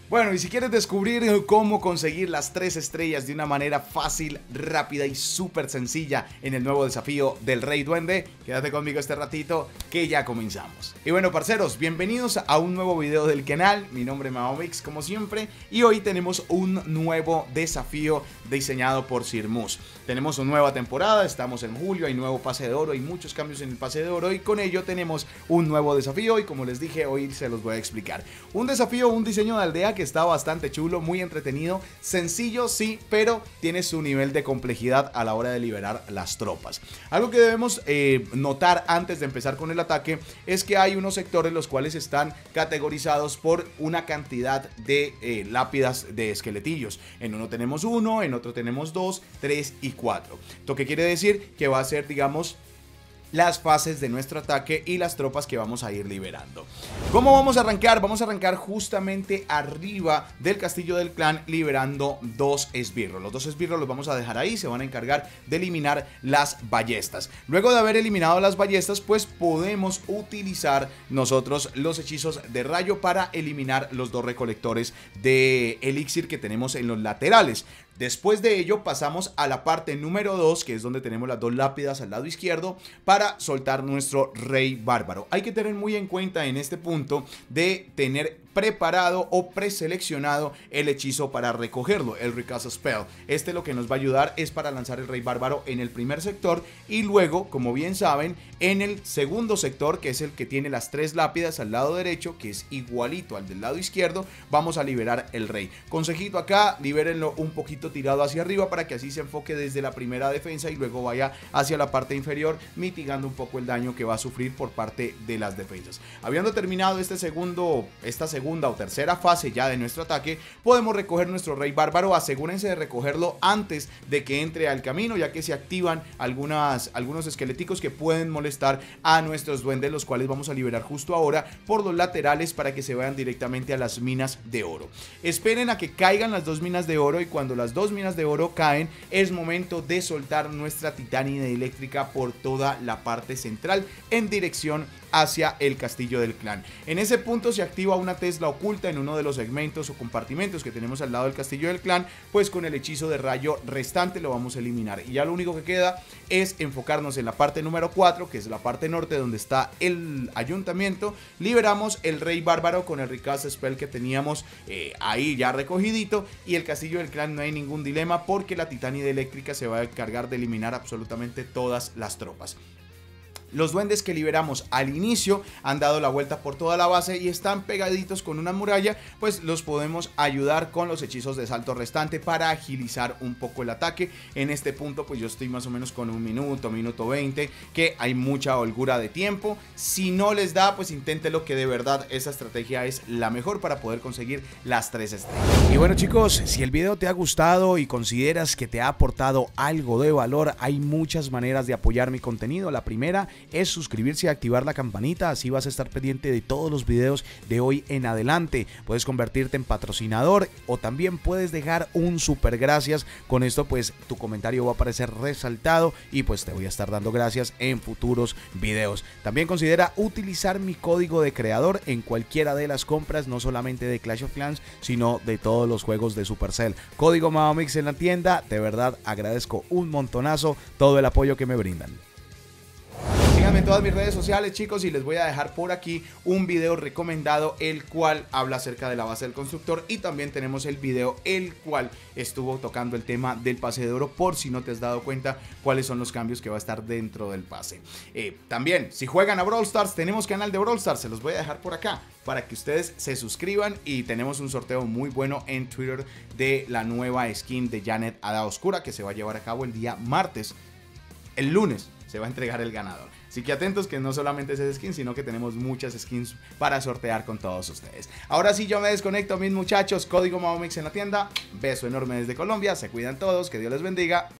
Bueno, y si quieres descubrir cómo conseguir las 3 estrellas de una manera fácil, rápida y súper sencilla en el nuevo desafío del Rey Duende, quédate conmigo este ratito que ya comenzamos. Y bueno, parceros, bienvenidos a un nuevo video del canal. Mi nombre es Maomix, como siempre, y hoy tenemos un nuevo desafío diseñado por Sir Mus. Tenemos una nueva temporada, estamos en julio, hay nuevo pase de oro, hay muchos cambios en el pase de oro y con ello tenemos un nuevo desafío y como les dije, hoy se los voy a explicar. Un desafío, un diseño de aldea que está bastante chulo, muy entretenido, sencillo sí, pero tiene su nivel de complejidad a la hora de liberar las tropas. Algo que debemos notar antes de empezar con el ataque es que hay unos sectores los cuales están categorizados por una cantidad de lápidas de esqueletillos. En uno tenemos uno, en otro tenemos 2, 3 y 4. ¿Esto qué quiere decir? Que va a ser, digamos, las fases de nuestro ataque y las tropas que vamos a ir liberando. ¿Cómo vamos a arrancar? Vamos a arrancar justamente arriba del castillo del clan liberando 2 esbirros. Los 2 esbirros los vamos a dejar ahí, se van a encargar de eliminar las ballestas. Luego de haber eliminado las ballestas, pues podemos utilizar nosotros los hechizos de rayo para eliminar los 2 recolectores de elixir que tenemos en los laterales. Después de ello pasamos a la parte número 2, que es donde tenemos las 2 lápidas al lado izquierdo, para soltar nuestro rey bárbaro. Hay que tener muy en cuenta en este punto de tener preparado o preseleccionado el hechizo para recogerlo, el Recast Spell. Este lo que nos va a ayudar es para lanzar el rey bárbaro en el primer sector y luego, como bien saben, en el segundo sector, que es el que tiene las 3 lápidas al lado derecho, que es igualito al del lado izquierdo, vamos a liberar el rey. Consejito acá, libérenlo un poquito tirado hacia arriba para que así se enfoque desde la primera defensa y luego vaya hacia la parte inferior, mitigando un poco el daño que va a sufrir por parte de las defensas. Habiendo terminado esta segunda o tercera fase ya de nuestro ataque, podemos recoger nuestro rey bárbaro. Asegúrense de recogerlo antes de que entre al camino, ya que se activan algunos esqueléticos que pueden molestar a nuestros duendes, los cuales vamos a liberar justo ahora por los laterales para que se vayan directamente a las minas de oro. Esperen a que caigan las 2 minas de oro y cuando las 2 minas de oro caen es momento de soltar nuestra titánide eléctrica por toda la parte central en dirección hacia el castillo del clan. En ese punto se activa una Tesla oculta en uno de los segmentos o compartimentos que tenemos al lado del castillo del clan, pues con el hechizo de rayo restante lo vamos a eliminar y ya lo único que queda es enfocarnos en la parte número 4, que es la parte norte donde está el ayuntamiento. Liberamos el rey bárbaro con el Recast Spell que teníamos ahí ya recogidito y el castillo del clan no hay ningún dilema porque la titánide eléctrica se va a encargar de eliminar absolutamente todas las tropas. Los duendes que liberamos al inicio han dado la vuelta por toda la base y están pegaditos con una muralla, pues los podemos ayudar con los hechizos de salto restante para agilizar un poco el ataque. En este punto pues yo estoy más o menos con un minuto, minuto 20, que hay mucha holgura de tiempo. Si no les da, pues inténtelo, que de verdad esa estrategia es la mejor para poder conseguir las 3 estrellas. Y bueno chicos, si el video te ha gustado y consideras que te ha aportado algo de valor, hay muchas maneras de apoyar mi contenido. La primera es suscribirse y activar la campanita, así vas a estar pendiente de todos los videos de hoy en adelante. Puedes convertirte en patrocinador o también puedes dejar un super gracias. Con esto pues tu comentario va a aparecer resaltado y pues te voy a estar dando gracias en futuros videos. También considera utilizar mi código de creador en cualquiera de las compras, no solamente de Clash of Clans, sino de todos los juegos de Supercell. Código Maomix en la tienda. De verdad agradezco un montonazo todo el apoyo que me brindan. Síganme en todas mis redes sociales chicos y les voy a dejar por aquí un video recomendado el cual habla acerca de la base del constructor y también tenemos el video el cual estuvo tocando el tema del pase de oro por si no te has dado cuenta cuáles son los cambios que va a estar dentro del pase. También si juegan a Brawl Stars tenemos canal de Brawl Stars, se los voy a dejar por acá para que ustedes se suscriban y tenemos un sorteo muy bueno en Twitter de la nueva skin de Janet Hada Oscura que se va a llevar a cabo el día martes. El lunes se va a entregar el ganador. Así que atentos que no solamente es ese skin, sino que tenemos muchas skins para sortear con todos ustedes. Ahora sí yo me desconecto mis muchachos, código Maomix en la tienda. Beso enorme desde Colombia, se cuidan todos, que Dios les bendiga.